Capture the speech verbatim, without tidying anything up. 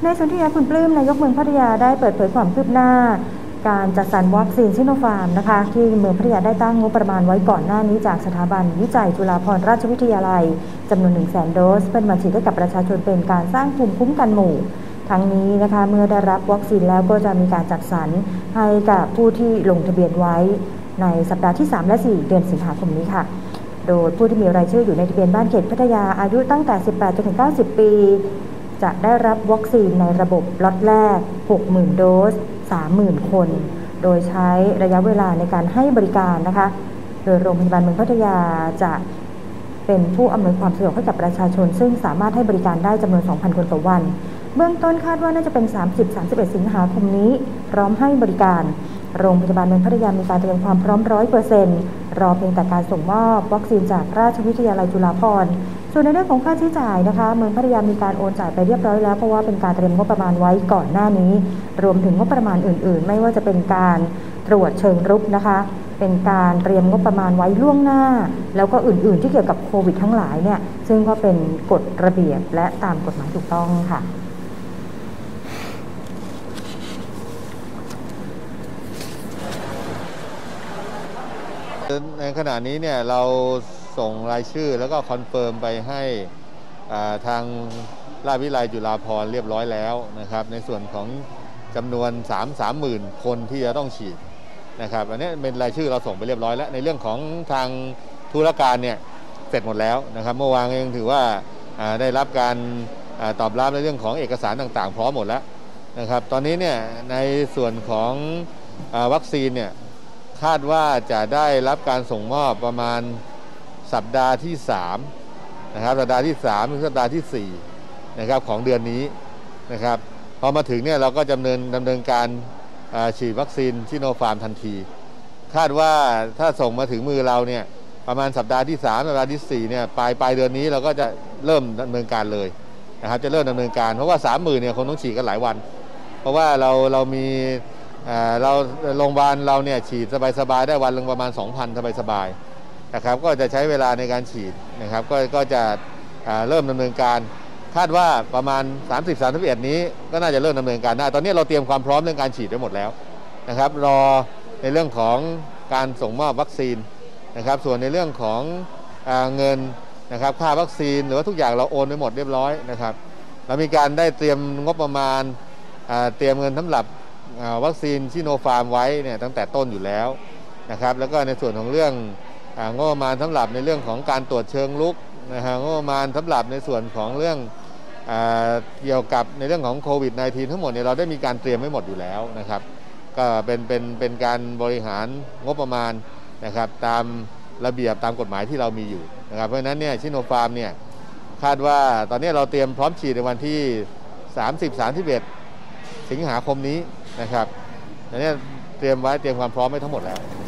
ในส่วนที่คุณปลื้มนายกเมืองพัทยาได้เปิดเผยความคืบหน้าการจัดสรรวัคซีนซิโนฟาร์มนะคะที่เมืองพัทยาได้ตั้งงบประมาณไว้ก่อนหน้านี้จากสถาบันวิจัยจุฬาภรณราชวิทยาลัยจำนวน หนึ่งแสน โดสเพื่อมาฉีดให้กับประชาชนเป็นการสร้างภูมิคุ้มกันหมู่ทั้งนี้นะคะเมื่อได้รับวัคซีนแล้วก็จะมีการจัดสรรให้กับผู้ที่ลงทะเบียนไว้ในสัปดาห์ที่สามและสี่เดือนสิงหาคมนี้ค่ะโดยผู้ที่มีรายชื่ออยู่ในทะเบียนบ้านเขตพัทยาอายุตั้งแต่สิบแปดจนถึงเก้าสิบปีจะได้รับวัคซีนในระบบล็อตแรก หกหมื่น โดส สามหมื่น คนโดยใช้ระยะเวลาในการให้บริการนะคะโดยโรงพยาบาลเมืองพัทยาจะเป็นผู้อำนวยความสะดวกให้กับประชาชนซึ่งสามารถให้บริการได้จำนวน สองพัน คนต่อวันเบื้องต้นคาดว่าน่าจะเป็น สามสิบถึงสามสิบเอ็ด สิงหาคมนี้พร้อมให้บริการโรงพยาบาลเมืองพัทยามีการเตรียมความพร้อม ร้อยเปอร์เซ็นต์ รอเพียงแต่การส่งมอบวัคซีนจากราชวิทยาลัยจุฬาภรณ์ส่วนในเรื่องของค่าใช้จ่ายนะคะเมืองพัทยามีการโอนจ่ายไปเรียบร้อยแล้วเพราะว่าเป็นการเตรียมงบประมาณไว้ก่อนหน้านี้รวมถึงงบประมาณอื่นๆไม่ว่าจะเป็นการตรวจเชิงรุกนะคะเป็นการเตรียมงบประมาณไว้ล่วงหน้าแล้วก็อื่นๆที่เกี่ยวกับโควิดทั้งหลายเนี่ยซึ่งก็เป็นกฎระเบียบและตามกฎหมายถูกต้องค่ะในขณะนี้เนี่ยเราส่งรายชื่อแล้วก็คอนเฟิร์มไปให้ทางราชวิทยาลัยจุฬาภรณ์เรียบร้อยแล้วนะครับในส่วนของจำนวนสามสามหมื่นคนที่จะต้องฉีดนะครับอันนี้เป็นรายชื่อเราส่งไปเรียบร้อยแล้วในเรื่องของทางธุรการเนี่ยเสร็จหมดแล้วนะครับเมื่อวานยังถือว่าได้รับการตอบรับในเรื่องของเอกสารต่างๆพร้อมหมดแล้วนะครับตอนนี้เนี่ยในส่วนของวัคซีนเนี่ยคาดว่าจะได้รับการส่งมอบประมาณสัปดาห์ที่สามนะครับสัปดาห์ที่สามถึงสัปดาห์ที่สี่นะครับของเดือนนี้นะครับพอมาถึงเนี่ยเราก็ดำเนินดำเนินการฉีดวัคซีนซิโนฟาร์มทันทีคาดว่าถ้าส่งมาถึงมือเราเนี่ยประมาณสัปดาห์ที่สามสัปดาห์ที่สี่เนี่ยปลายปลายเดือนนี้เราก็จะเริ่มดำเนินการเลยนะครับจะเริ่มดำเนินการเพราะว่าสามหมื่นเนี่ยคงต้องฉีดกันหลายวันเพราะว่าเราเรามีเราโรงพยาบาลเราเนี่ยฉีดสบายๆได้วันละประมาณ สองพัน สบายๆนะครับก็จะใช้เวลาในการฉีดนะครับก็ก็จะเริ่มดำเนินการคาดว่าประมาณสามสิบ สามสิบเอ็ดนี้ก็น่าจะเริ่มดำเนินการได้ตอนนี้เราเตรียมความพร้อมเรื่องการฉีดไว้หมดแล้วนะครับรอในเรื่องของการส่งมอบวัคซีนนะครับส่วนในเรื่องของเงินนะครับค่าวัคซีนหรือว่าทุกอย่างเราโอนไปหมดเรียบร้อยนะครับเรามีการได้เตรียมงบประมาณเตรียมเงินสำหรับวัคซีนซิโนฟาร์มไว้เนี่ยตั้งแต่ต้นอยู่แล้วนะครับแล้วก็ในส่วนของเรื่องงบประมาณสำหรับในเรื่องของการตรวจเชิงลุกนะฮะงบประมาณสำหรับในส่วนของเรื่องเกี่ยวกับในเรื่องของโควิด สิบเก้า ทั้งหมดเนี่ยเราได้มีการเตรียมไว้หมดอยู่แล้วนะครับก็เป็นเป็นเป็นการบริหารงบประมาณนะครับตามระเบียบตามกฎหมายที่เรามีอยู่นะครับเพราะฉะนั้นเนี่ยซิโนฟาร์มเนี่ยคาดว่าตอนนี้เราเตรียมพร้อมฉีดในวันที่สามสิบ สามสิบเอ็ดสิงหาคมนี้นะครับอันนี้เตรียมไว้เตรียมความพร้อมไว้ทั้งหมดแล้ว